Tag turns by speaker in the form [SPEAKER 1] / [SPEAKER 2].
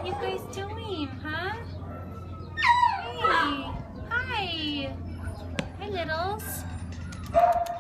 [SPEAKER 1] you guys doing, huh? Hey, hi. Hi, littles.